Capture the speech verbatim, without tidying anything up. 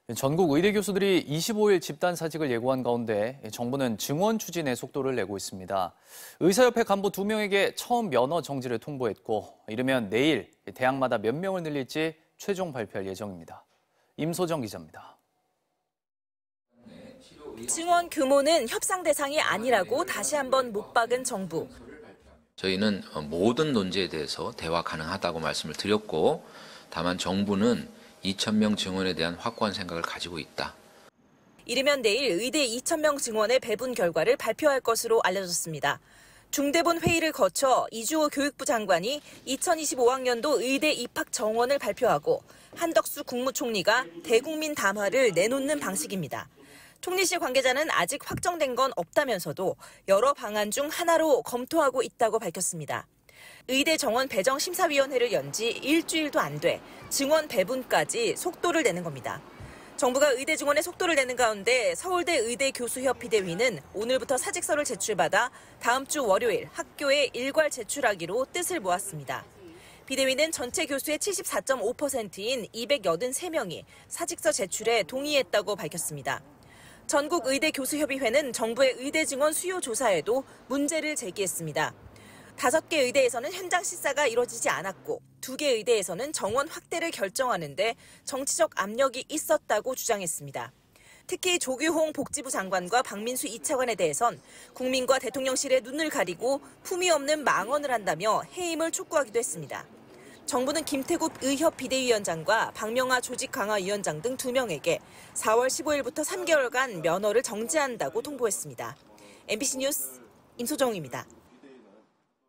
전국 의대 교수들이 이십오 일 집단 사직을 예고한 가운데 정부는 증원 추진에 속도를 내고 있습니다. 의사협회 간부 두 명에게 처음 면허 정지를 통보했고 이르면 내일 대학마다 몇 명을 늘릴지 최종 발표할 예정입니다. 임소정 기자입니다. 증원 규모는 협상 대상이 아니라고 다시 한번 못 박은 정부. 저희는 모든 논제에 대해서 대화 가능하다고 말씀을 드렸고 다만 정부는 이천 명 증원에 대한 확고한 생각을 가지고 있다. 이르면 내일 의대 이천 명 증원의 배분 결과를 발표할 것으로 알려졌습니다. 중대본 회의를 거쳐 이주호 교육부 장관이 이천이십오 학년도 의대 입학 정원을 발표하고 한덕수 국무총리가 대국민 담화를 내놓는 방식입니다. 총리실 관계자는 아직 확정된 건 없다면서도 여러 방안 중 하나로 검토하고 있다고 밝혔습니다. 의대 정원 배정 심사위원회를 연 지 일주일도 안 돼 증원 배분까지 속도를 내는 겁니다. 정부가 의대 증원에 속도를 내는 가운데 서울대 의대교수협 비대위는 오늘부터 사직서를 제출받아 다음 주 월요일 학교에 일괄 제출하기로 뜻을 모았습니다. 비대위는 전체 교수의 칠십사 점 오 퍼센트인 이백팔십삼 명이 사직서 제출에 동의했다고 밝혔습니다. 전국의대교수협의회는 정부의 의대 증원 수요 조사에도 문제를 제기했습니다. 다섯 개 의대에서는 현장 실사가 이뤄지지 않았고 두 개 의대에서는 정원 확대를 결정하는데 정치적 압력이 있었다고 주장했습니다. 특히 조규홍 복지부 장관과 박민수 이 차관에 대해선 국민과 대통령실의 눈을 가리고 품위 없는 망언을 한다며 해임을 촉구하기도 했습니다. 정부는 김태국 의협 비대위원장과 박명하 조직강화위원장 등 두 명에게 사월 십오일부터 삼 개월간 면허를 정지한다고 통보했습니다. 엠비씨 뉴스 임소정입니다.